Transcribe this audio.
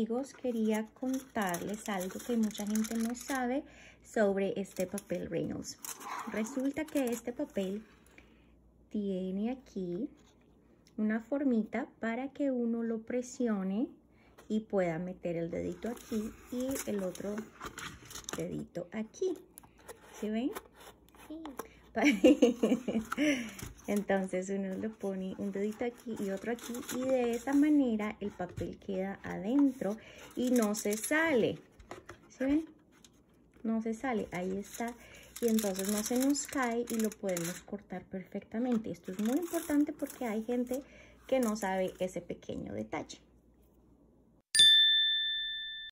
amigos, quería contarles algo que mucha gente no sabe sobre este papel Reynolds. Resulta que este papel tiene aquí una formita para que uno lo presione y pueda meter el dedito aquí y el otro dedito aquí. ¿Sí ven? Sí. Entonces uno le pone un dedito aquí y otro aquí y de esa manera el papel queda adentro y no se sale. ¿Sí ven? No se sale, ahí está, y entonces no se nos cae y lo podemos cortar perfectamente. Esto es muy importante porque hay gente que no sabe ese pequeño detalle.